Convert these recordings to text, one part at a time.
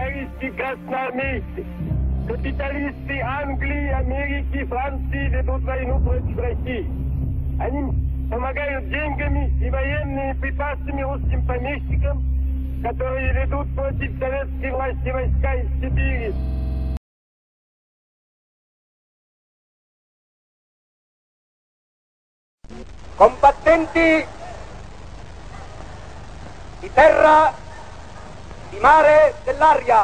империалисты красноармейцы, капиталисты Англии, Америки, Франции ведут войну против России. Они помогают деньгами и военными припасами русским помещикам, которые ведут против советской власти войска из Сибири. Combattenti di terra, di mare, dell'aria,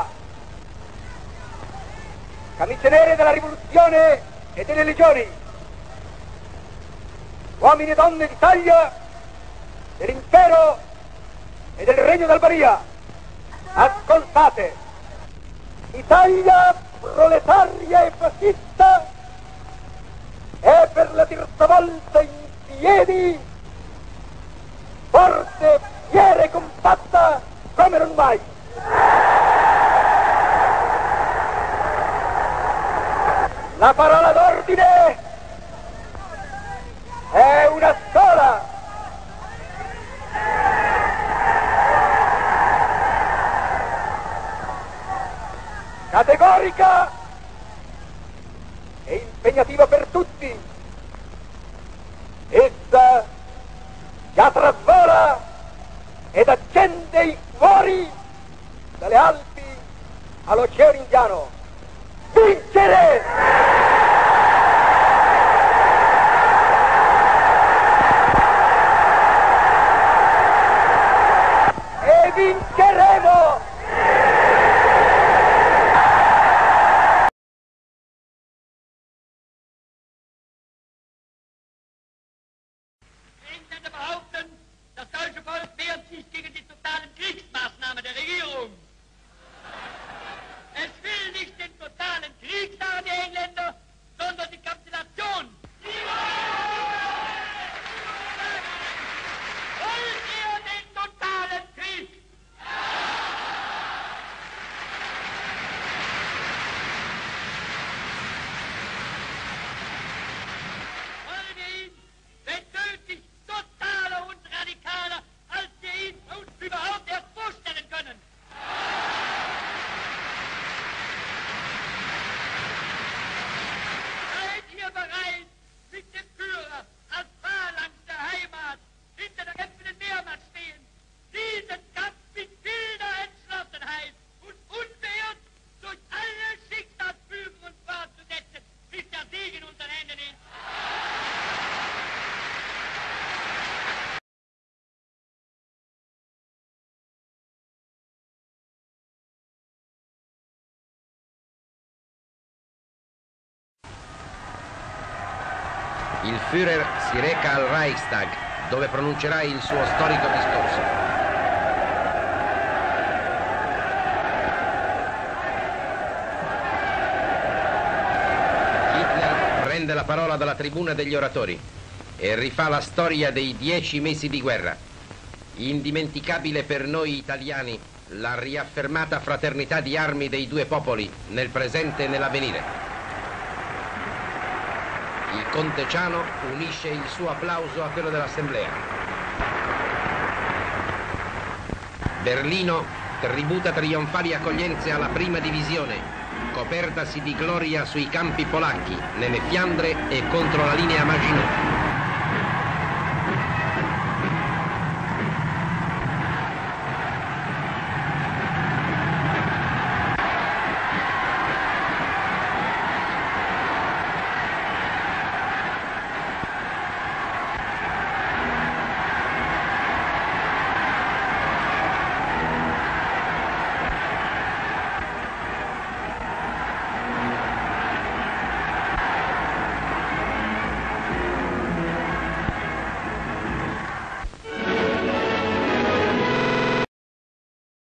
camicie nere della rivoluzione e delle legioni, uomini e donne d'Italia, dell'impero e del regno d'Albania, ascoltate, Italia proletaria e fascista è per la terza volta in piedi, forte, fiera e compatta come non mai. La parola d'ordine è una sola. Categorica e impegnativa per tutti. Essa già travola ed accende i cuori dalle Alpi all'Oceano Indiano. Vincere! E vinceremo! Das deutsche Volk wehrt sich gegen die totalen Kriegsmaßnahmen der Regierung. Es will nicht den totalen Krieg, sagen die Engländer, sondern die Kapitulation. Wollt ihr den totalen Krieg? Wollen wir ihn, wenn nötig, totaler und radikaler, als wir ihn uns überhaupt erst vorstellen können. Seid ihr bereit, mit dem Führer als Phalanx der Heimat hinter der kämpfenden Wehrmacht stehen, diesen Kampf mit wilder Entschlossenheit und unbeirrt durch alle Schicksalsfügungen fortzusetzen, bis der Sieg in unseren Händen ist? Il Führer si reca al Reichstag, dove pronuncerà il suo storico discorso. Hitler prende la parola dalla tribuna degli oratori e rifà la storia dei 10 mesi di guerra. Indimenticabile per noi italiani la riaffermata fraternità di armi dei due popoli nel presente e nell'avvenire. Il conte Ciano unisce il suo applauso a quello dell'Assemblea. Berlino tributa trionfali accoglienze alla prima divisione, copertasi di gloria sui campi polacchi, nelle Fiandre e contro la linea Maginot.